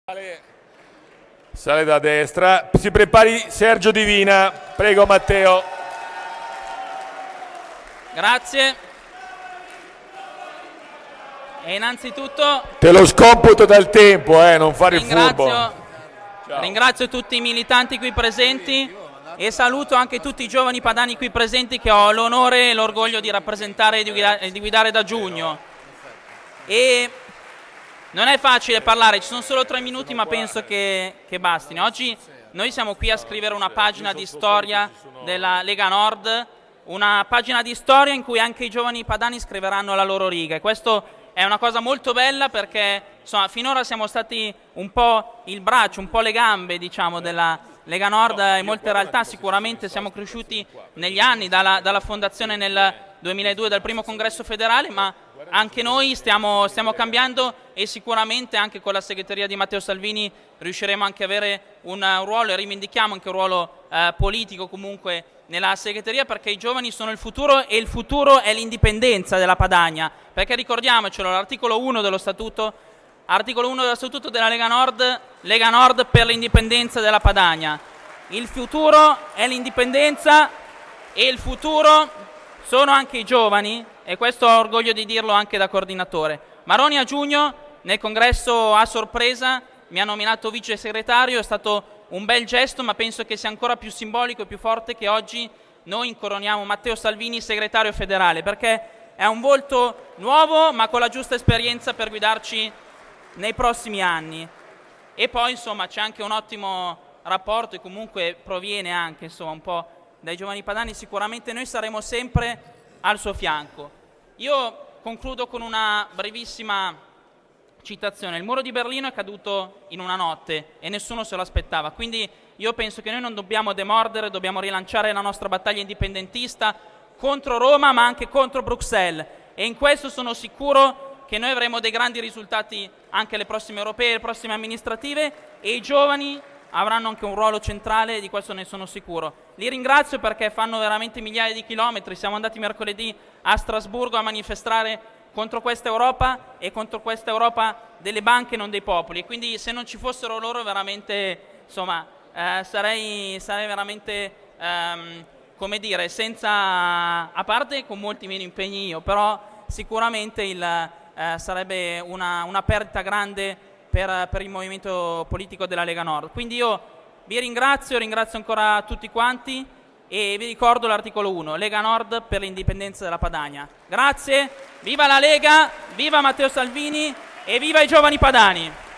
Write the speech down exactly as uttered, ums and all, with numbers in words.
Sale da destra, si prepari Sergio Divina, prego Matteo. Grazie. E innanzitutto te lo scomputo dal tempo, eh, non fare il furbo. Ciao. Ringrazio tutti i militanti qui presenti e saluto anche tutti i giovani padani qui presenti che ho l'onore e l'orgoglio di rappresentare e di guidare, di guidare da giugno. E non è facile parlare, ci sono solo tre minuti ma penso che, che bastino. Oggi noi siamo qui a scrivere una pagina di storia della Lega Nord, una pagina di storia in cui anche i giovani padani scriveranno la loro riga. E questo è una cosa molto bella perché insomma, finora siamo stati un po' il braccio, un po' le gambe diciamo, della Lega Nord. In molte realtà sicuramente siamo cresciuti negli anni, dalla, dalla fondazione nel duemiladue dal primo congresso federale, ma anche noi stiamo, stiamo cambiando e sicuramente anche con la segreteria di Matteo Salvini riusciremo anche ad avere un, un ruolo e rivendichiamo anche un ruolo eh, politico comunque nella segreteria, perché i giovani sono il futuro e il futuro è l'indipendenza della Padania, perché ricordiamocelo, l'articolo uno dello statuto, articolo uno dello statuto della Lega Nord, Lega Nord per l'indipendenza della Padania. Il futuro è l'indipendenza e il futuro sono anche i giovani, e questo ho orgoglio di dirlo anche da coordinatore. Maroni a giugno nel congresso a sorpresa mi ha nominato vice segretario, è stato un bel gesto, ma penso che sia ancora più simbolico e più forte che oggi noi incoroniamo Matteo Salvini segretario federale, perché è un volto nuovo ma con la giusta esperienza per guidarci nei prossimi anni. E poi insomma c'è anche un ottimo rapporto e comunque proviene anche insomma un po' dai giovani padani, sicuramente noi saremo sempre al suo fianco. Io concludo con una brevissima citazione. Il muro di Berlino è caduto in una notte e nessuno se lo aspettava, quindi io penso che noi non dobbiamo demordere, dobbiamo rilanciare la nostra battaglia indipendentista contro Roma ma anche contro Bruxelles, e in questo sono sicuro che noi avremo dei grandi risultati anche alle prossime europee, alle prossime amministrative, e i giovani avranno anche un ruolo centrale, di questo ne sono sicuro. Li ringrazio perché fanno veramente migliaia di chilometri, siamo andati mercoledì a Strasburgo a manifestare contro questa Europa e contro questa Europa delle banche e non dei popoli, e quindi se non ci fossero loro veramente insomma eh, sarei, sarei veramente ehm, come dire senza, a parte con molti meno impegni io, però sicuramente il, eh, sarebbe una, una perdita grande per, per il movimento politico della Lega Nord. Quindi io vi ringrazio, ringrazio ancora tutti quanti e vi ricordo l'articolo uno, Lega Nord per l'indipendenza della Padania. Grazie, viva la Lega, viva Matteo Salvini e viva i giovani padani!